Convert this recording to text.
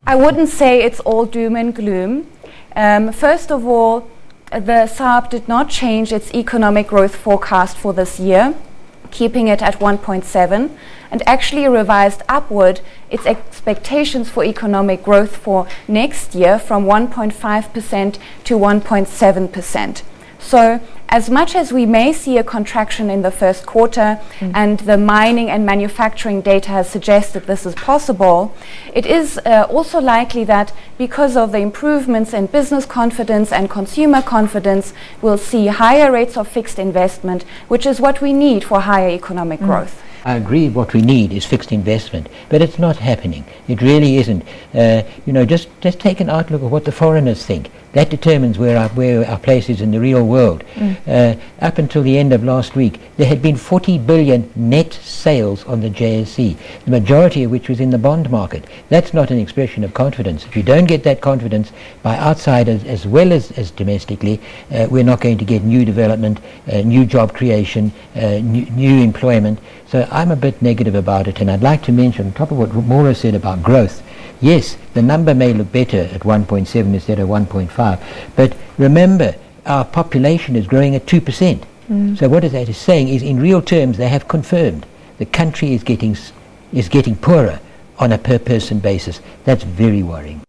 I wouldn't say it's all doom and gloom. First of all, the SARB did not change its economic growth forecast for this year, keeping it at 1.7, and actually revised upward its expectations for economic growth for next year from 1.5% to 1.7%. So as much as we may see a contraction in the first quarter, and the mining and manufacturing data has suggested this is possible, it is also likely that because of the improvements in business confidence and consumer confidence, we'll see higher rates of fixed investment, which is what we need for higher economic growth. I agree what we need is fixed investment, but it's not happening. It really isn't. Just take an outlook of what the foreigners think. That determines where our place is in the real world. Up until the end of last week, there had been 40 billion net sales on the JSE, the majority of which was in the bond market. That's not an expression of confidence. If you don't get that confidence by outsiders as well as domestically, we're not going to get new development, new job creation, new employment. So I'm a bit negative about it, and I'd like to mention, on top of what Maura said about growth, yes, the number may look better at 1.7 instead of 1.5, but remember, our population is growing at 2%. So what that is saying is, in real terms, they have confirmed the country is getting poorer on a per person basis. That's very worrying.